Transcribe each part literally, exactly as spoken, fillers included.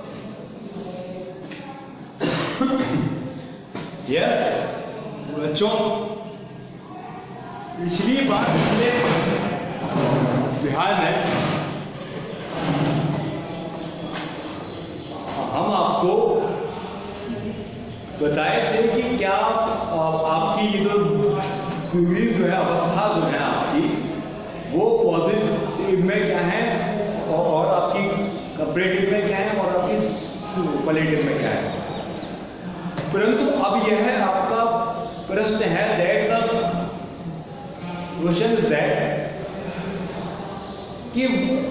Yes बच्चों, पिछली बार पिछले बिहार में हम आपको बताए थे कि क्या आपकी ये जो डिग्री जो है, अवस्था जो है आपकी, वो पॉजिटिव में क्या है और आपकी कंपैरेटिव में क्या है और आपकी सुपरलेटिव में क्या है। परंतु अब यह आपका प्रश्न है, that the question is that कि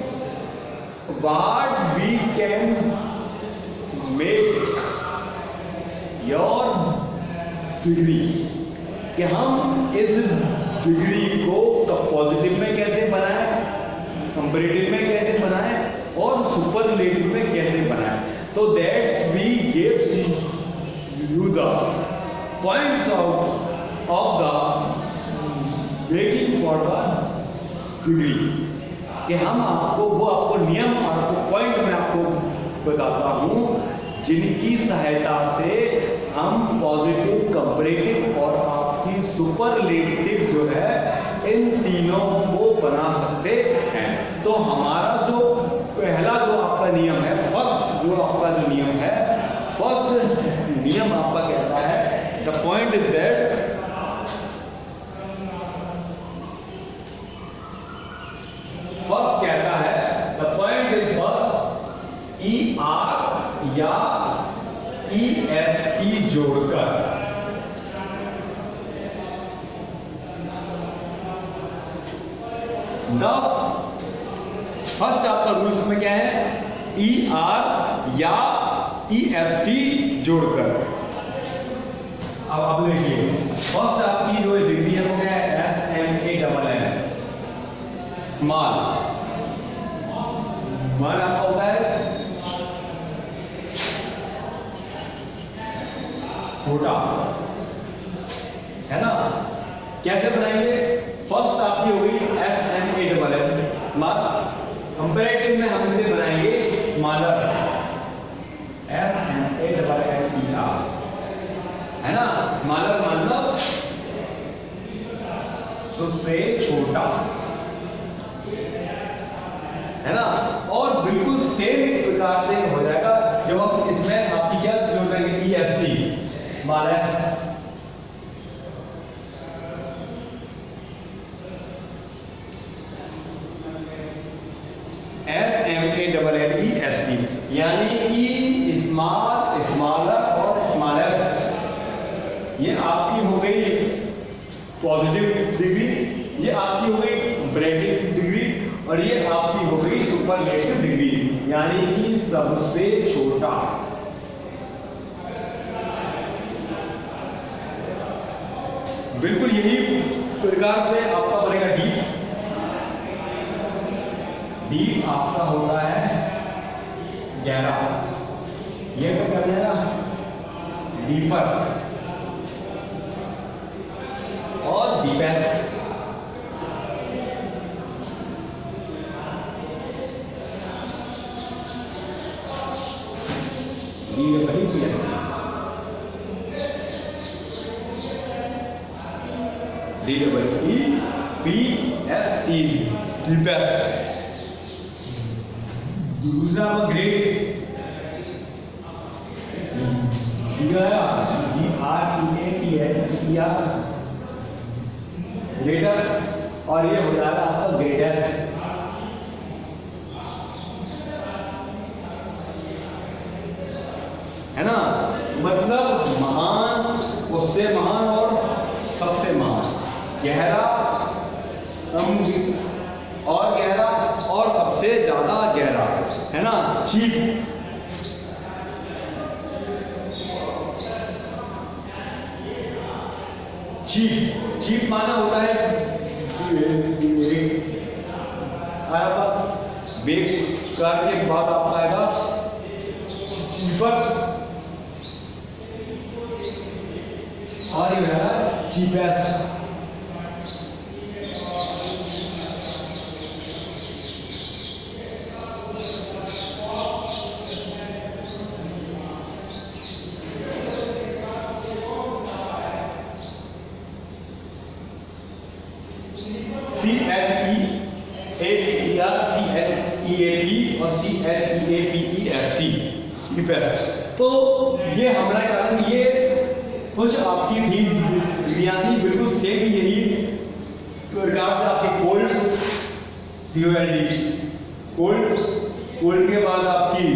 what we can make your degree, कि हम इस डिग्री को पॉजिटिव में कैसे बनाएं, कंपैरेटिव में कैसे बनाएं और सुपरलेटिव में कैसे बनाएं। तो that's we gives you the points of of the making for the degree, कि हम आपको वो आपको नियम आपको पॉइंट में आपको बताता हूं जिनकी सहायता से हम पॉजिटिव, कंपैरेटिव और आपकी सुपरलेटिव जो है इन तीनों को बना सकते हैं। तो हमारा जो पहला जो आपका नियम है, फर्स्ट जो आपका जो नियम है, फर्स्ट नियम आपका कहता है, the point is that first कहता है, the point is first E R या ई एस टी जोड़कर द फर्स्ट आपका रूल्स में क्या है, ई आर या ई एस टी जोड़कर। अब अब देखिए, फर्स्ट आपकी जो डिग्री है वो क्या है, S M A double N small, मान आपका होता है छोटा, है ना। कैसे बनाएंगे, फर्स्ट आपकी होगी S M A double N small, comparative में हम इसे बनाएंगे smaller, S M A double N E R, है ना। स्मॉलर मतलब उससे छोटा, है ना। और बिल्कुल सेम प्रकार से हो जाएगा जब हम इसमें आपकी क्या जोड़ देंगे, E S T small S, S M A double N E S T, यानी कि स्मॉल, स्मॉलर और स्मॉल एस, ये आपकी हो गई पॉजिटिव डिग्री, ये आपकी हो गई कंपैरेटिव डिग्री और ये आपकी हो गई सुपरलेटिव डिग्री, यानी कि सबसे छोटा। बिल्कुल यही प्रकार से आपका बनेगा डीप। डीप आपका होता है गहरा, ये क्या कर देगा, डीपर और deepest. D double E D double E P S T, deepest. दूसरा grade, G R E A T है, ग्रेटर, और ये हो जाएगा आपका ग्रेटेस्ट। है ना, मतलब महान, उससे महान और सबसे महान, गहरा, कम और गहरा और सबसे ज्यादा गहरा, है ना। चीप, चीप, चीप माना होता है बेकार के बाद आपका आएगा चीपर, और ये है चीपेस्ट। और C H E A P E S T, paste. तो ये हमारा कारण ये कुछ आपकी थी डिग्रियां थी, बिल्कुल सेम यही प्रकार से आपके cold C O L D, cold, cold के बाद आपकी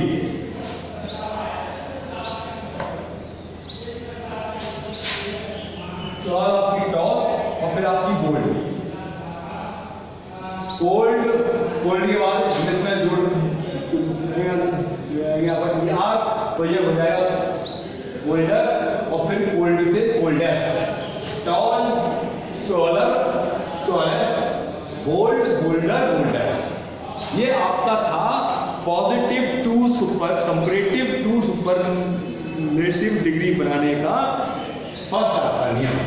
तो आपकी टॉप और फिर आपकी बोल्ड, कोल्ड, कोल्ड के बाद इसमें जोड़ आप तो ये हो जाएगा कोल्डर और फिर कोल्ड से coldest, tall, taller, tallest, bold, bolder, boldest. ये आपका था positive to super comparative to superlative degree बनाने का फर्स्ट आपका नियम।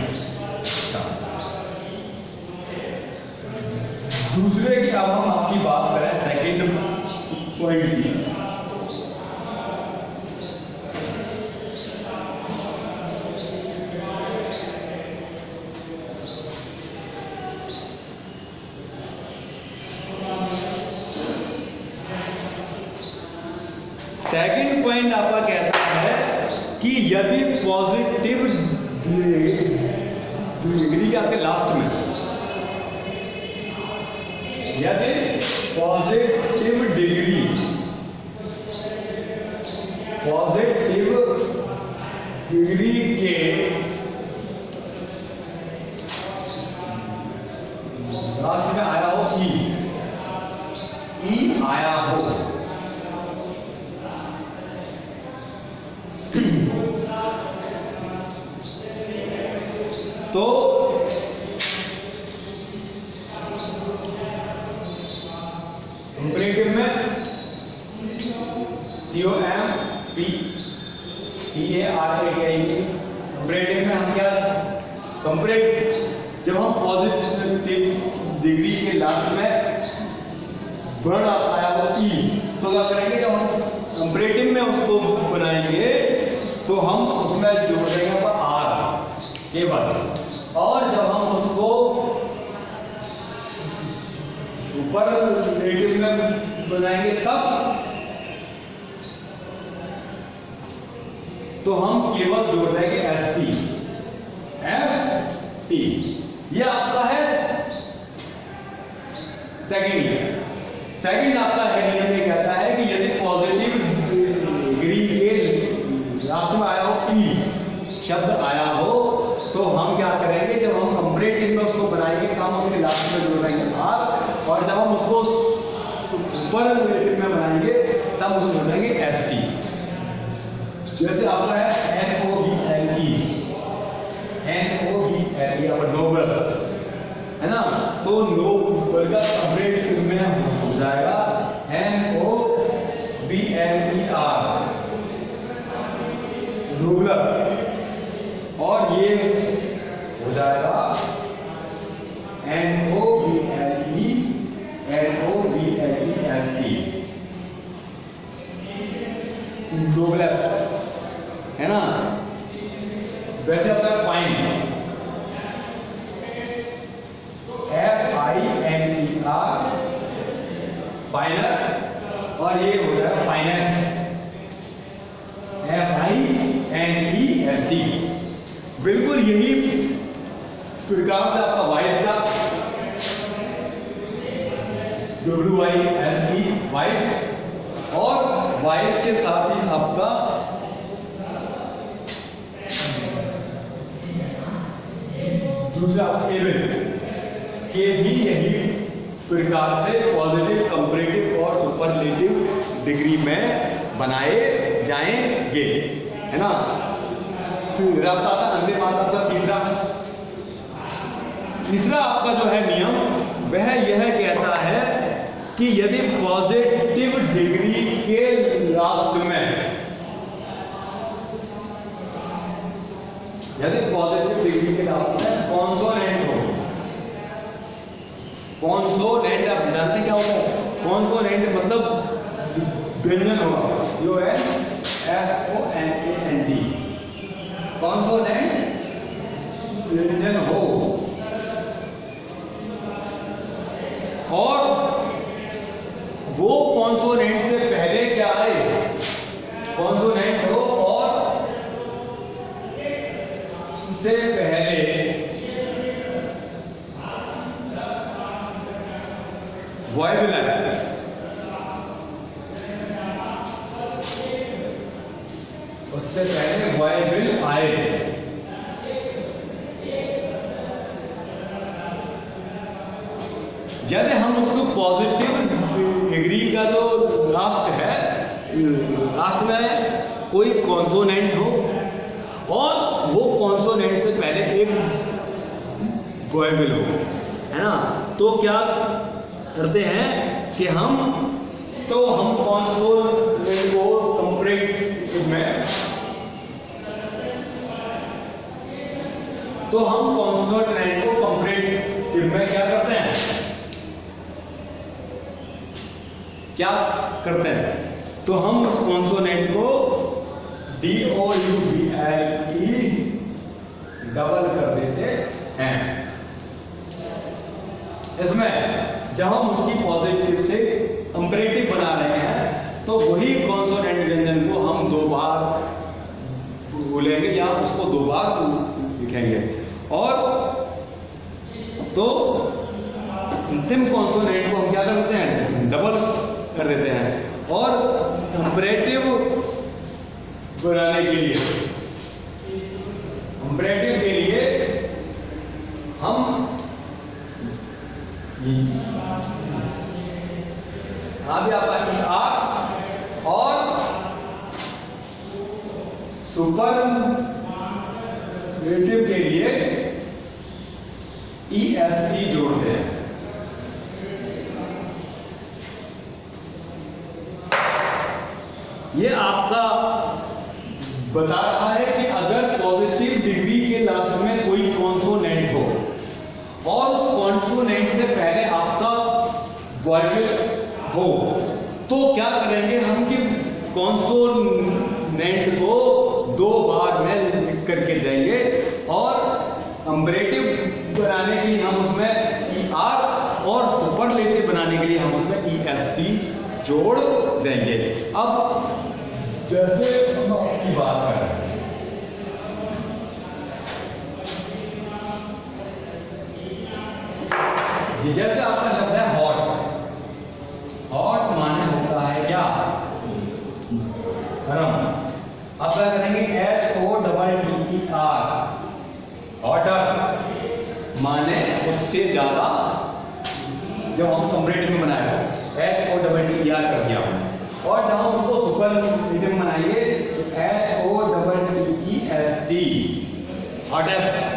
दूसरे की अब हम आपकी बात करें सेकंड पॉइंट की। सेकंड पॉइंट आपका कहता है कि यदि पॉजिटिव डिग्री के आपके लास्ट में यदि पॉजिटिव डिग्री पॉजिटिव डिग्री के लास्ट में आया हो ई ई आया हो तो कंपैरेटिव में C O M P E A R A के कंपैरेटिव में हम क्या कंपैरेटिव जब हम पॉजिटिव डिग्री के लास्ट में वर्ड आया हो ई तो क्या करेंगे, जब हम कंपैरेटिव में उसको बनाएंगे तो हम उसमें जोड़ देंगे आर के बाद, और जब हम उसको ऊपर नेगेटिव में बनाएंगे तब तो हम केवल जोड़ देंगे एस टी, एस टी। ये आपका है सेकंड। सेकंड आपका हेडिंग में कहता है कि यदि पॉजिटिव डिग्री के लास्ट में आया हो ई शब्द आया हो तो हम क्या करेंगे, जब हम कंपैरेटिव में उसको बनाएंगे तो हम उसके लास्ट में जोड़ देंगे आर, और जब हम उसको सुपरलेटिव में बनाएंगे तब उसको जोड़ देंगे एस टी। जैसे आपका है N O B L E, N O B L E और नोबल है ना, तो नोबल का कंपैरेटिव में हो जाएगा N O B L E R, nobler, और ये हो जाएगा N O B L E N O B L E S T, noblest है ना। वैसे अपना fine F I N E R final, और ये हो जाएगा finance F I N E S T. बिल्कुल यही प्रकार से आपका वाइस का W Y S E wise, और वाइस के साथ ही आपका दूसरा एबल के भी यही प्रकार से पॉजिटिव, कंपैरेटिव और सुपरलेटिव डिग्री में बनाए जाएंगे, है ना। फिर आपका आता अंतिम बात आपका तीसरा तीसरा आपका जो है नियम वह यह कहता है कि यदि पॉजिटिव डिग्री के लास्ट में यदि पॉजिटिव डिग्री के लास्ट में कॉन्सोनेंट हो, कॉन्सोनेंट आप जानते हैं क्या होता है, कॉन्सोनेंट मतलब व्यंजन होगा, जो है S O N A N T, consonant व्यंजन हो, और वो कॉन्सोनेंट से उससे पहले वॉयबिल आए। जैसे हम उसको पॉजिटिव डिग्री का जो लास्ट है, लास्ट में कोई कॉन्सोनेंट हो और वो कॉन्सोनेंट से पहले एक वॉयबिल हो, है ना, तो क्या करते हैं कि हम तो हम कॉन्सोनेंट को कंपैरेटिव में तो हम कॉन्सोनेंट को कंपैरेटिव में क्या करते हैं क्या करते हैं तो हम उस कॉन्सोनेंट को D O U B L E double कर देते हैं। इसमें जब हम उसकी पॉजिटिव से कंपैरेटिव बना रहे हैं तो वही कॉन्सोनेंट व्यंजन को हम दो बार बोलेंगे या उसको दो बार लिखेंगे, और तो अंतिम कॉन्सोनेंट को हम क्या करते हैं डबल कर देते हैं। और कंपैरेटिव बनाने के लिए कंपैरेटिव के लिए हम यहां भी आपका ई आर और सुपरलेटिव के लिए ई एस टी जोड़ते हैं। ये आपका बता रहा है कि अगर पॉजिटिव डिग्री के लास्ट में कोई कॉन्सोनेंट हो और उस कॉन्सोनेंट से पहले आपका वॉयबिल हो तो क्या करेंगे हम कि कॉन्सोनेंट को दो बार में लिख करके देंगे, और कंपैरेटिव बनाने के लिए हम उसमें ई आर और सुपरलेटिव बनाने के लिए हम उसमें ई एस टी जोड़ देंगे। अब जैसे हम अपनी बात कर रहे हैं, जैसे आपका शब्द है हॉट, हॉट माने होता है क्या गरम। अब क्या करेंगे H O double T E R, hotter माने उससे ज्यादा, जब हम कंपैरेटिव में बनाए H O double T E R कर दिया हमने, और जब हम उसको सुपरलेटिव बनाएंगे तो H O double T E S T, hottest,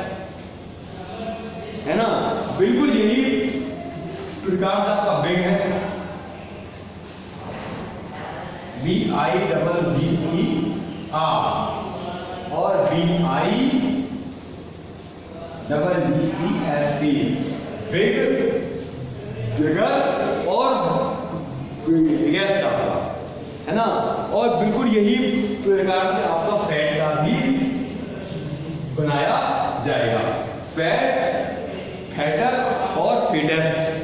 है ना। बिल्कुल यही प्रकार से आपका बिग है, B I double G E R, और B I double G E S T, big, bigger और बिगेस्ट आपका, है ना। और बिल्कुल यही प्रकार से आपका फैट का भी बनाया जाएगा, फैट, फैटर और फिटेस्ट,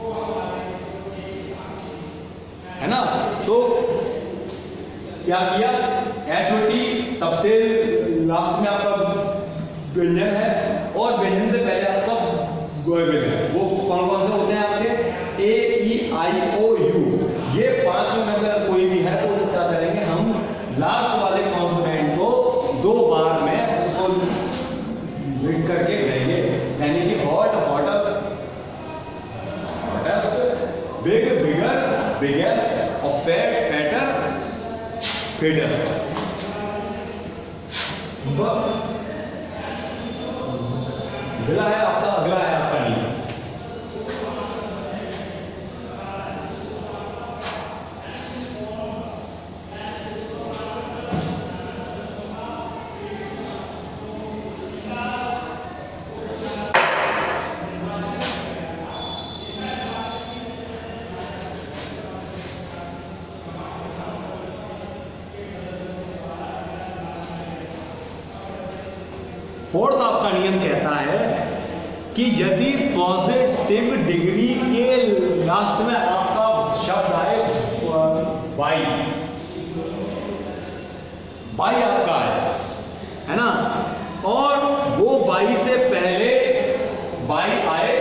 है ना। तो क्या किया, एच ओ टी सबसे लास्ट में आपका व्यंजन है और व्यंजन से पहले आपका वॉयबिल है। वो कौन कौन से होते हैं आपके, ए ई आई ओ यू, ये पांचों में से कोई भी है तो क्या करेंगे हम लास्ट वाले कॉन्सोनेंट को दो बार में उसको लिख करके देंगे, यानी कि hot, hotter, hottest, big, bigger, biggest और फैट, फैटर, फिटेस्ट। अगला है आपका अगला है आपका नियम, फोर्थ आपका नियम कहता है कि यदि पॉजिटिव डिग्री के लास्ट में आपका शब्द आए बाई, बाई आपका है, है ना, और वो बाई से पहले बाई आए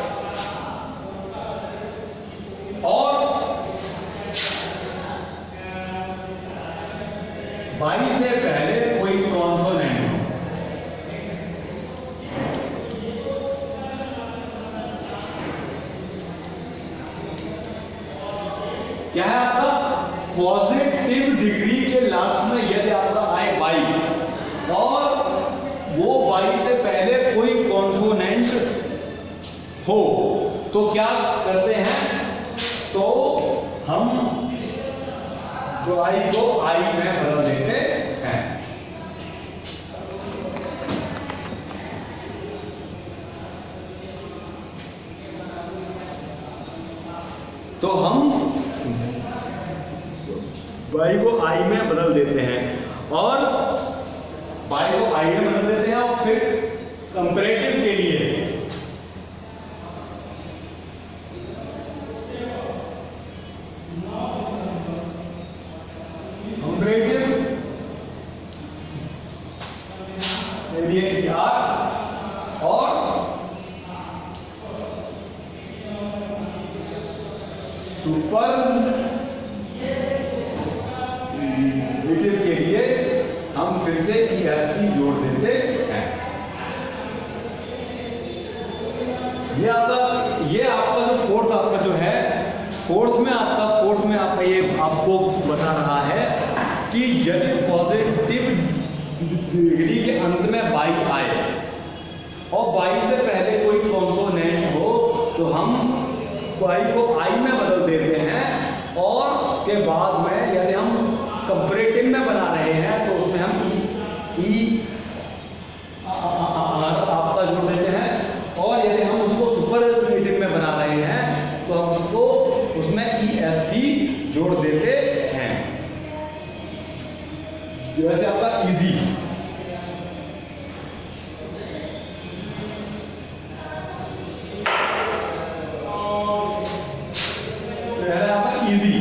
और बाई से पहले पॉजिटिव डिग्री के लास्ट में यदि आपका आए बाई और वो बाई से पहले कोई कॉन्सोनेंट हो तो क्या करते हैं, तो हम बाई को आई में बदल देते हैं। तो हम बाई को आई में बदल देते हैं और बाई को आई में बदल देते हैं और फिर कंपैरेटिव के लिए कंपैरेटिव एरिया और सुपर के लिए हम फिर से ई एस टी जोड़ देते हैं। ये आपका ये आपका जो फोर्थ आपका जो है फोर्थ में आपका फोर्थ में आपका ये आपको बता रहा है कि यदि पॉजिटिव डिग्री के अंत में बाई आए और बाई से पहले कोई कॉन्सोनेंट हो तो हम बाई को आई में बदल देते हैं और उसके बाद में यदि हम कंपैरेटिव में बना रहे हैं तो उसमें हम ई आपका जोड़ देते हैं और यदि हम उसको सुपरलेटिव में बना रहे हैं तो हम उसको उसमें ई एस टी जोड़ देते हैं। जैसे आपका इजी इजी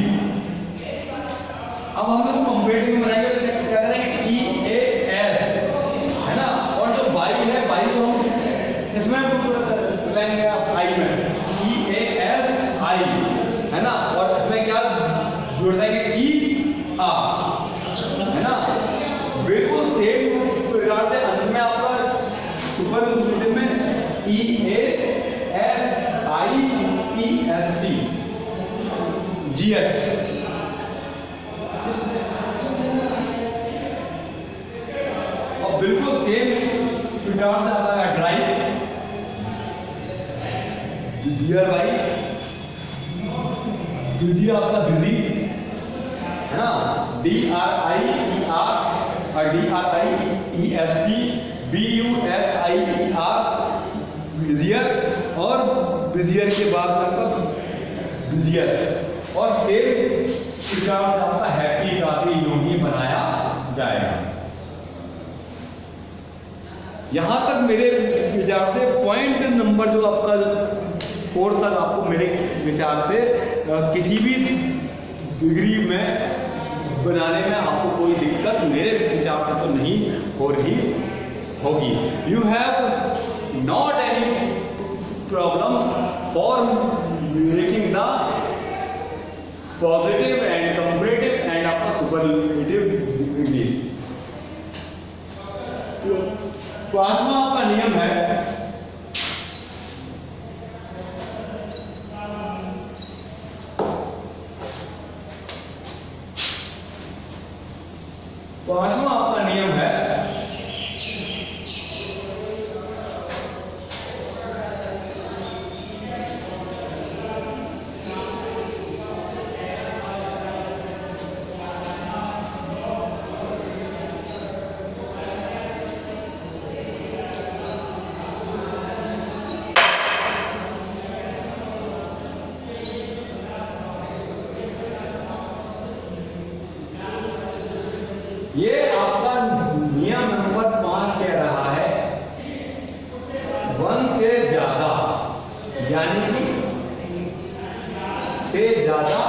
अब हम लोग कंपैरेटिव में बनाएंगे तो क्या करेंगे ई ए एस है ना, और जो बाई है बाई को हम इसमें लाएंगे आई में ई ए एस आई है ना, और इसमें क्या जोड़ देंगे ई आ है ना। बिल्कुल सेम प्रकार से अंत में आपका सुपरलेटिव में E A S I E S T G S और बिल्कुल सेम प्रकार से आता है ड्राइव डियर भाई बिजी आपका बिजी है ना, D R I E R और D R I E S T B U S I E R busier और बिजियर के बाद आपका बिजियर और सेम प्रकार से आपका हैप्पी का भी योगी बनाया जाएगा। यहां तक मेरे विचार से पॉइंट नंबर जो आपका फोर तक आपको मेरे विचार से किसी भी डिग्री में बनाने में आपको कोई दिक्कत मेरे विचार से तो नहीं हो रही होगी। You have not any problem for making the positive and comparative and आपका सुपरलेटिव डिग्रीज। पांचवा आपका नियम है पांचवा आपका नियम है ये आपका नियम नंबर पांच कह रहा है वन से ज्यादा यानी कि से ज्यादा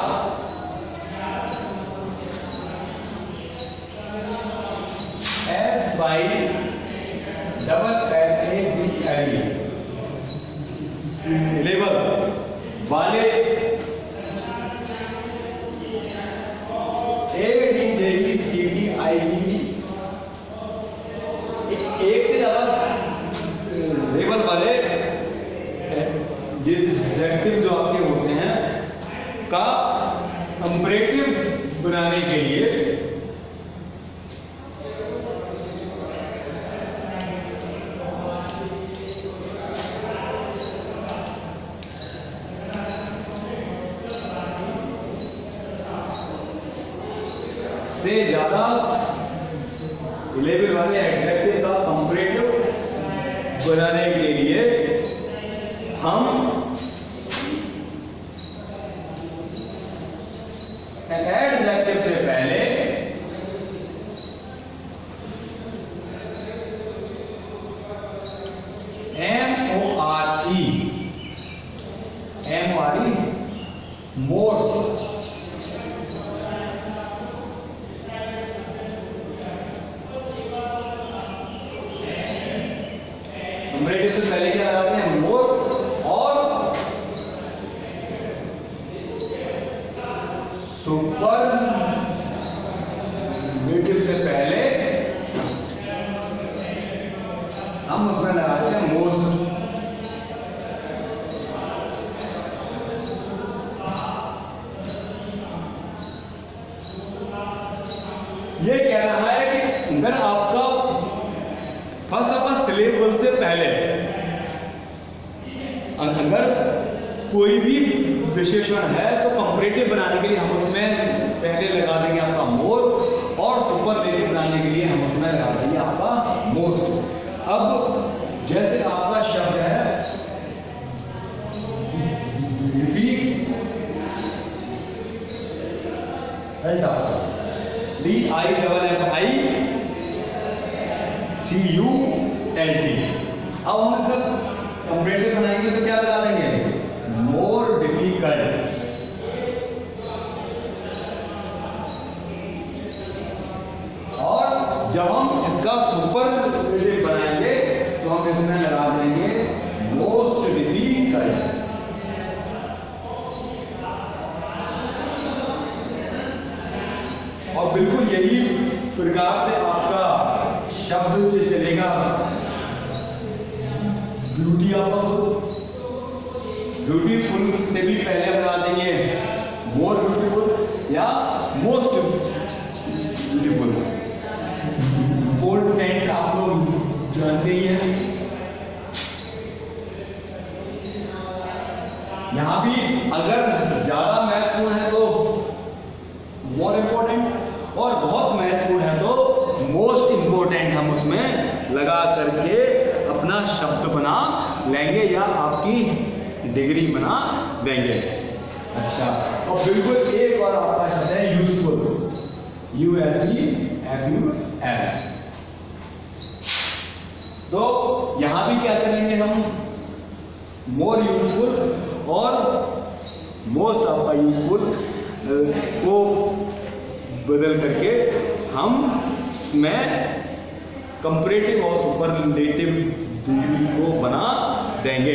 S by double L A B L level वाले A D J E C D I B एक से ज्यादा लेवल वाले एडजेक्टिव जो आपके होते हैं का कंपैरेटिव बनाने से ज्यादा लेवल वाले एडजेक्टिव का कंपैरेटिव बनाने के लिए हम एडजेक्टिव से पहले M O R E M O R E more comparative से पहले क्या लगाते हैं? मोर। और सुपर लेटिव से पहले हम उसमें लगाते हैं मोस्ट। ये कह रहा है कि अगर आपका फर्स्ट ऑफ ऑल सिलेबल से पहले अगर कोई भी विशेषण है तो कंपैरेटिव बनाने के लिए हम उसमें पहले लगा देंगे आपका मोर, और सुपरलेटिव बनाने के लिए हम उसमें लगा देंगे आपका मोस्ट। अब जैसे आपका शब्द है D I double F I C U L T. अब हम सर कंपैरेटिव बनाएंगे तो क्या लगा देंगे? More difficult. और जब हम इसका सुपरलेटिव बनाएंगे तो हम इसमें लगा देंगे मोस्ट डिफिकल्ट। और बिल्कुल यही प्रकार से आपका शब्द से चलेगा ब्यूटी ऑफ ब्यूटीफुल से भी पहले बना देंगे मोर ब्यूटीफुल या मोस्ट ब्यूटीफुल। इम्पोर्टेंट आप लोग जानते ही हैं। यहां भी अगर ज्यादा महत्वपूर्ण है तो मोर इंपॉर्टेंट, और बहुत महत्वपूर्ण है तो मोस्ट इंपॉर्टेंट हम उसमें लगा करके अपना शब्द बना लेंगे या आपकी डिग्री बना देंगे। अच्छा, और बिल्कुल एक और आपका शब्द है useful, U S E F U L. तो यहां भी क्या करेंगे हम? मोर यूजफुल और मोस्ट आपका यूजफुल को बदल करके हम इसमें कंपैरेटिव और सुपरलेटिव डिग्री को बना देंगे।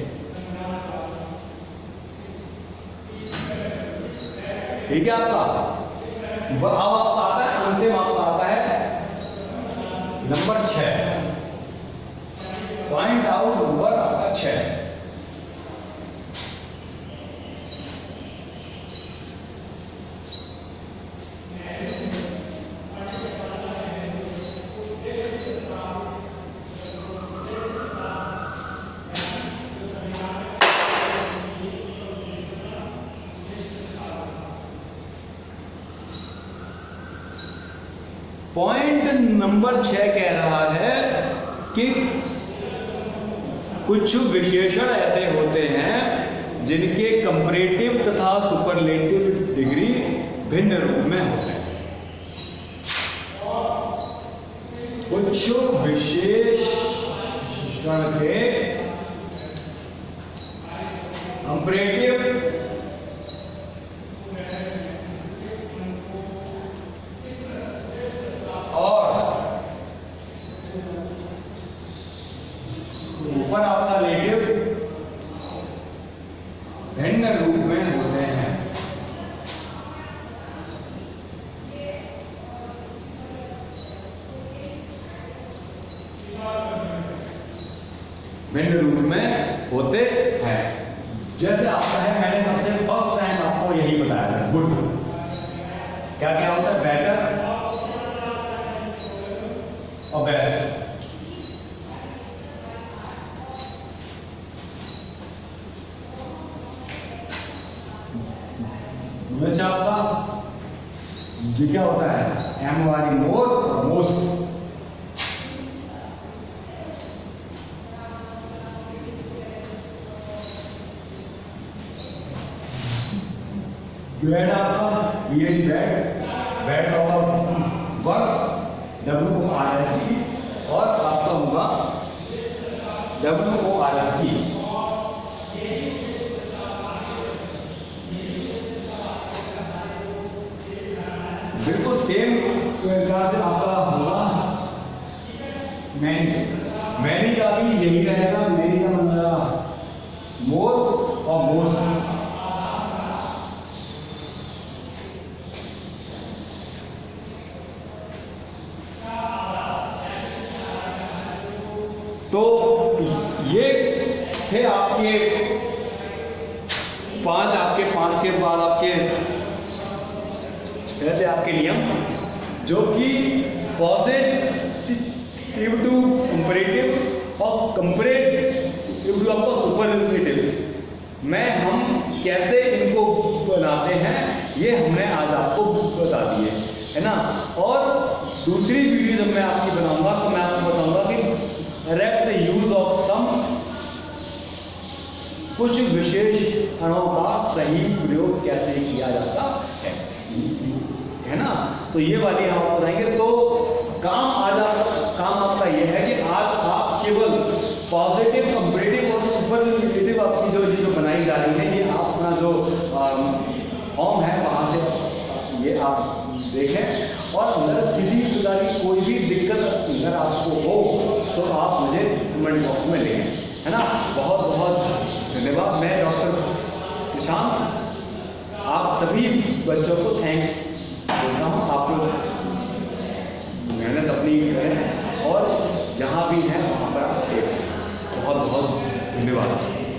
ठीक है आपका। अब आपका आता है अंतिम, आपका आता है नंबर छह। पॉइंट आउट नंबर आपका छह। पॉइंट नंबर छह कह रहा है कि कुछ विशेषण ऐसे होते हैं जिनके कंपैरेटिव तथा सुपरलेटिव डिग्री भिन्न रूप में होते हैं। कुछ विशेषण के कंपैरेटिव ऊपर आपका लेटिव भिन्न रूप में होते हैं। भिन्न रूप में होते हैं। जैसे आपका है, मैंने सबसे फर्स्ट टाइम आपको यही बताया था, गुड। क्या क्या होता है? बेटर और बेस्ट। अच्छा आपका ये क्या होता है? एम वाली मोर और मोस्ट। बेड आपका ये बेड बेड और बस डब्ल्यू ओ आर एस की, और आपका होगा डब्ल्यू ओ आर एस की। बिल्कुल सेम प्रकार से आपका होगा मैनी। मैनी का भी यही रहेगा, मेरी का मतलब मोर और मोस्ट। तो ये थे आपके पांच आपके पांच के बाद आपके थे आपके नियम, जो कि पॉजिटिव टू कंपैरेटिव और कंपैरेटिव टू आपको सुपरलेटिव में हम कैसे इनको बनाते हैं, ये हमने आज आपको बता दिए है ना। और दूसरी वीडियो जब मैं आपकी बनाऊंगा तो मैं आपको बताऊंगा कि करेक्ट यूज ऑफ सम, कुछ विशेष अणुओं का सही प्रयोग कैसे किया जाता है है ना। तो ये वाली हम आपको बताएंगे। तो काम आज आप काम आपका ये है कि आज आप केवल पॉजिटिव, कंपैरेटिव और सुपरलेटिव आपकी जो जो बनाई जा रही है, ये आप अपना जो फॉर्म है वहां से ये आप देखें। और अगर किसी प्रकार की कोई भी दिक्कत अगर आपको हो तो आप मुझे कमेंट बॉक्स में लिखें, है ना। बहुत बहुत धन्यवाद। मैं डॉक्टर प्रशांत आप सभी बच्चों को थैंक्स बोलता हूँ। आप लोग मेहनत अपनी करें और जहाँ भी हैं वहाँ पर आप सेफ हैं। बहुत बहुत धन्यवाद।